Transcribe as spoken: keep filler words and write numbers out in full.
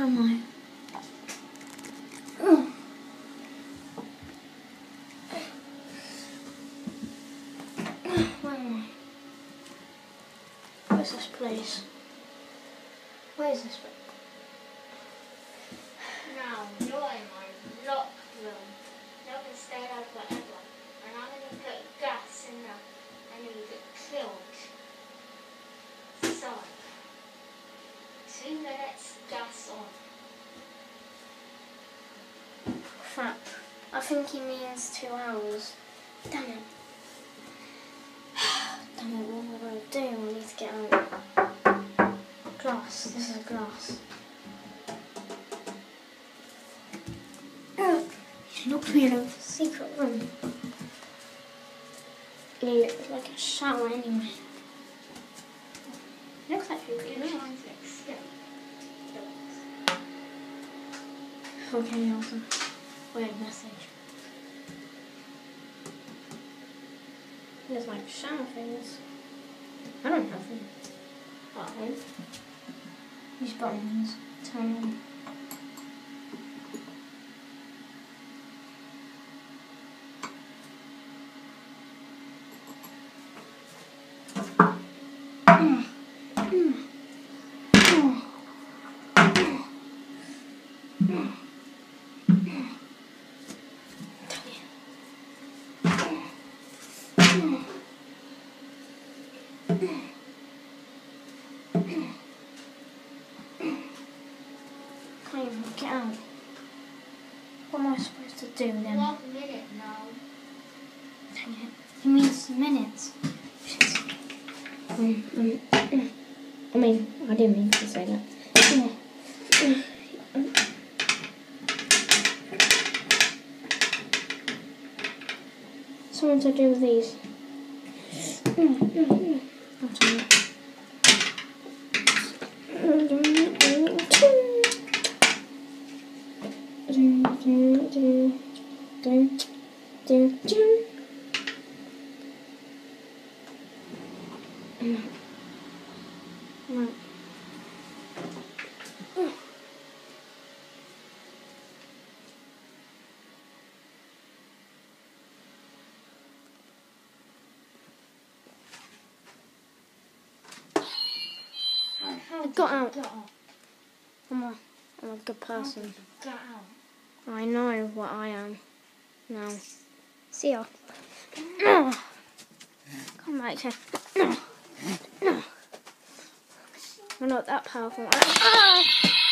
am I? Oh. Where am I? Where's this place? Where is this place? Now, you're in my lock room. You're going to stay there forever. And I'm going to put gas in there and you get killed. So, two minutes, gas on. Crap. I think he means two hours. Damn it. Damn it, what am I going to do? I need to get out. Glass. This is glass. Oh, he locked me in a secret room. It's like a shower anyway. It looks actually pretty nice. Okay, awesome. Weird message. There's like shower things. I don't have them. At home. These buttons turn on. Can't even get out. What am I supposed to do then? One minute now. Dang it. He means minutes. Shit. Um, um, I mean, I didn't mean to say that. Something to do with these. I'll tell you. I got out. I'm a, I'm a good person. Get out. I know what I am now. See ya. Come back here. I'm not that powerful. Ah!